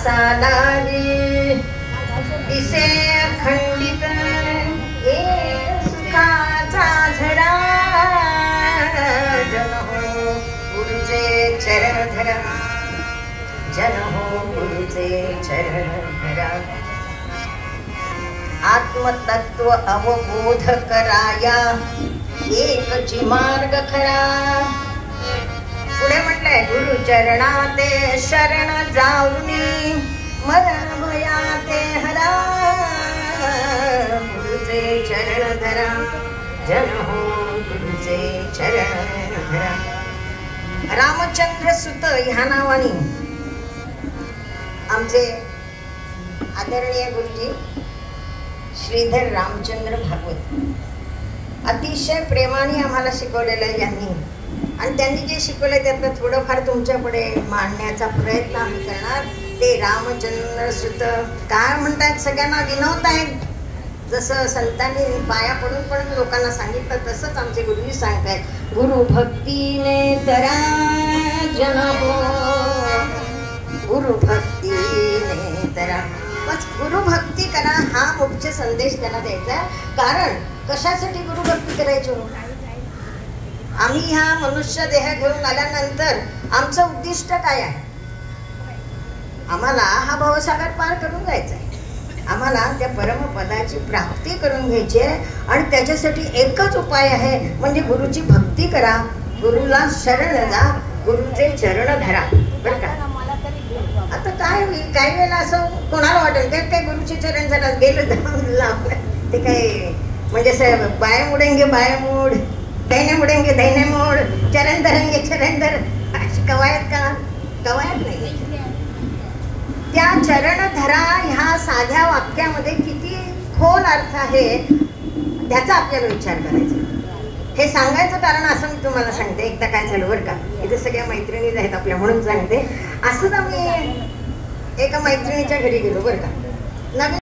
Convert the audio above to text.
असा लागे दिसे खंडित एक सुखाचा झरा जन हो गुरुचे चरण धरा जन हो गुरुचे चरण धरा आत्मतत्व अवबोध कराया एकची मार्ग खरा पुढे म्हटलंय गुरु चरणाते शरण जाऊनी मरण भयाते हरा गुरुचे चरण धरा जन हो गुरुचे चरण धरा रामचंद्र सुत ह्या नावाने आमचे आदरणीय गुरुजी श्रीधर रामचंद्र भागवत अतिशय प्रेमाने आम्हाला शिकवलेलं यांनी आणि त्यांनी जे शिकवले त्यातलं थोडंफार तुमच्यापुढे मांडण्याचा प्रयत्न आम्ही करणार. ते रामचंद्र सुत काय म्हणतात सगळ्यांना विनवत आहेत. जसं संतांनी पाया पडून पण लोकांना सांगितलं तसंच आमचे गुरुजी सांगतायत गुरु भक्तीने तरा जन हो गुरु भक्तीने तरा. बस गुरुभक्ती करा हा मुख्य संदेश त्यांना द्यायचा. कारण कशासाठी गुरुभक्ती करायची हो? आम्ही ह्या मनुष्य देह घेऊन आल्यानंतर आमचं उद्दिष्ट काय आहे? आम्हाला हा भवसागर पार करून जायचा आहे. आम्हाला त्या परमपदाची प्राप्ती करून घ्यायची आहे आणि त्याच्यासाठी एकच उपाय आहे म्हणजे गुरुची भक्ती करा, गुरुला शरण जा, गुरुचे चरण धरा. बरं का? आता काय होईल काही वेळेला असं कोणाला वाटेल काय काय गुरुचे चरण जरा गेलं ते काय म्हणजे बाया मुडेंगे बाया मूड दैने मुडेंगे दैने मोड चरण धरेंगे चरण धर अशी कवायत का? कवायत नाही. त्या चरण धरा ह्या साध्या वाक्यामध्ये किती खोल अर्थ आहे त्याचा आपल्याला विचार करायचा. हे सांगायचं कारण असं मी तुम्हाला सांगते. एकदा काय झालं बरं का, इथे सगळ्या मैत्रिणी आहेत आपल्या म्हणून सांगते. असंच आम्ही एका मैत्रिणीच्या घरी गेलो बरं का. नवीन